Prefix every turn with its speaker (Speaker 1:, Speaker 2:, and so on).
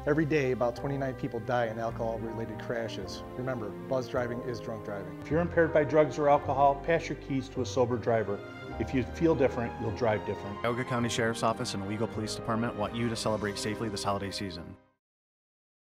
Speaker 1: Every day, about 29 people die in alcohol-related crashes. Remember, buzz driving is drunk driving.
Speaker 2: If you're impaired by drugs or alcohol, pass your keys to a sober driver. If you feel different, you'll drive different.
Speaker 3: Tioga County Sheriff's Office and Owego Police Department want you to celebrate safely this holiday season.